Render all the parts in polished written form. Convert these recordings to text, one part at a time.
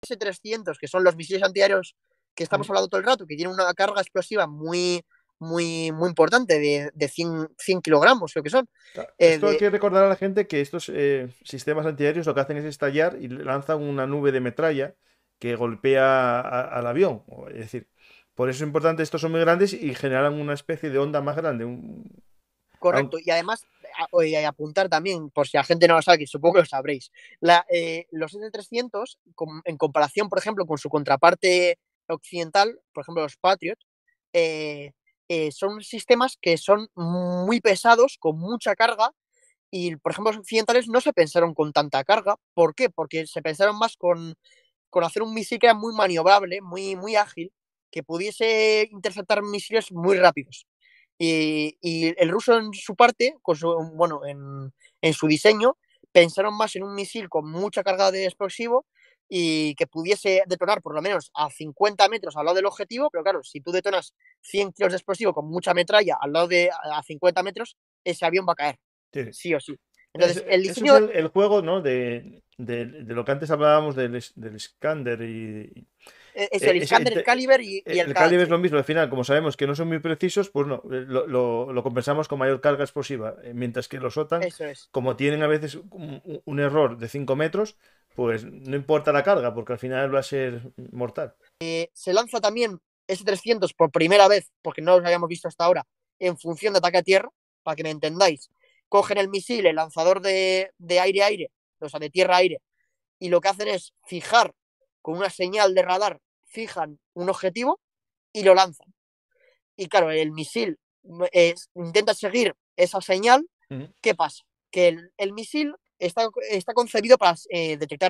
S-300, que son los misiles antiaéreos que estamos hablando todo el rato, que tienen una carga explosiva muy, muy, muy importante de 100 kilogramos, creo que son. Esto hay De, que recordar a la gente que estos sistemas antiaéreos lo que hacen es estallar y lanzan una nube de metralla que golpea al avión. Es decir, por eso es importante, estos son muy grandes y generan una especie de onda más grande. Correcto, y además apuntar también, por si la gente no lo sabe, que supongo que lo sabréis, los S-300, en comparación, por ejemplo, con su contraparte occidental, por ejemplo, los Patriot, eh, son sistemas que son muy pesados, con mucha carga, y, por ejemplo, los occidentales no se pensaron con tanta carga. ¿Por qué? Porque se pensaron más con hacer un misil que era muy maniobrable, muy, muy ágil, que pudiese interceptar misiles muy rápidos. Y el ruso en su parte, bueno, en su diseño, pensaron más en un misil con mucha carga de explosivo y que pudiese detonar por lo menos a 50 metros al lado del objetivo, pero claro, si tú detonas 100 kilos de explosivo con mucha metralla al lado de a 50 metros, ese avión va a caer, Sí. sí o sí. Entonces, el Eso es diseño, el juego, ¿no? De lo que antes hablábamos del Scander es el Iskander, el Caliber y el el calibre es K-H. lo mismo. Al final, como sabemos que no son muy precisos, pues no, lo compensamos con mayor carga explosiva. Mientras que los OTAN, Eso es. como tienen a veces un error de 5 metros, pues no importa la carga, porque al final va a ser mortal. Se lanza también S-300 por primera vez, porque no los habíamos visto hasta ahora, en función de ataque a tierra, para que me entendáis. Cogen el misil, el lanzador de aire-aire, o sea, de tierra-aire, y lo que hacen es fijar con una señal de radar, fijan un objetivo y lo lanzan. Y claro, el misil intenta seguir esa señal. Ujú. ¿Qué pasa? Que el misil está concebido para detectar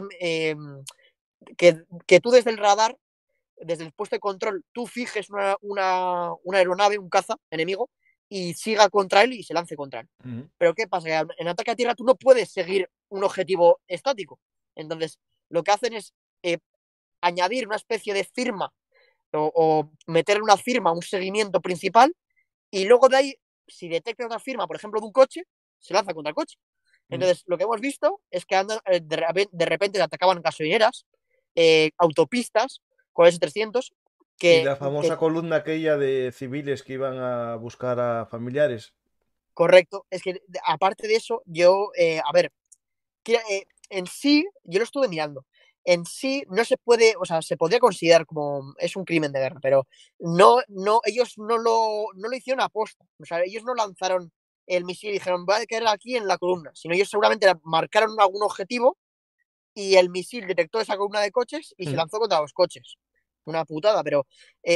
que tú desde el radar, desde el puesto de control, tú fijes una aeronave, un caza enemigo, y siga contra él y se lance contra él. Ujú. Pero ¿qué pasa? Que en ataque a tierra tú no puedes seguir un objetivo estático. Entonces, lo que hacen es añadir una especie de firma o meter una firma, un seguimiento principal, y luego de ahí, si detecta una firma, por ejemplo, de un coche, se lanza contra el coche. Ujú. Entonces, lo que hemos visto es que de repente atacaban gasolineras, autopistas con S-300, Y que, la famosa que, columna aquella de civiles que iban a buscar a familiares. correcto, es que aparte de eso, yo, a ver, en sí, yo lo estuve mirando, en sí no se puede, o sea, se podría considerar como es un crimen de guerra, pero ellos no lo hicieron a posta, o sea, ellos no lanzaron el misil y dijeron, va a caer aquí en la columna, sino ellos seguramente marcaron algún objetivo y el misil detectó esa columna de coches y se Ujú. lanzó contra los coches. Una putada, pero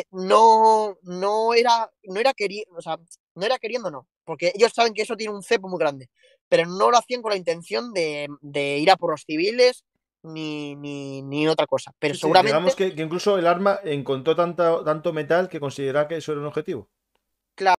no era queriendo, o sea, no era queriendo, no, porque ellos saben que eso tiene un cepo muy grande, pero no lo hacían con la intención de ir a por los civiles ni otra cosa. Pero Sí, sí, digamos seguramente, que incluso el arma encontró tanto metal que considera que eso era un objetivo.